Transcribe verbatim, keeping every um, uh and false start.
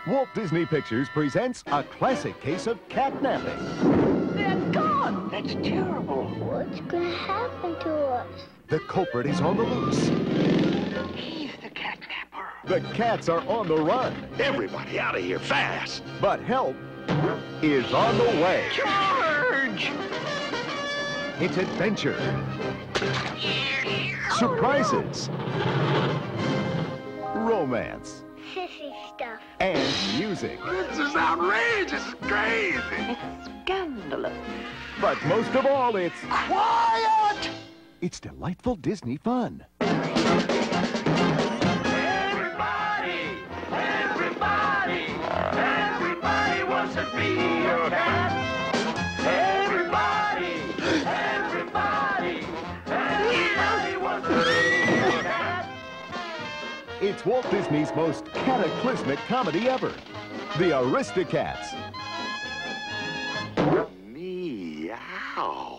Walt Disney Pictures presents a classic case of catnapping. They're gone! That's terrible. What's gonna happen to us? The culprit is on the loose. He's the catnapper. The cats are on the run. Everybody out of here fast. But help is on the way. Charge! It's adventure, surprises, romance, Sissy stuff. and music. This is outrageous. It's crazy. It's scandalous. But most of all, it's Quiet! it's delightful Disney fun. Everybody, everybody, everybody wants to be a cat. Everybody, everybody, everybody wants to be a cat. It's Walt Disney's most cataclysmic comedy ever, The Aristocats. Meow.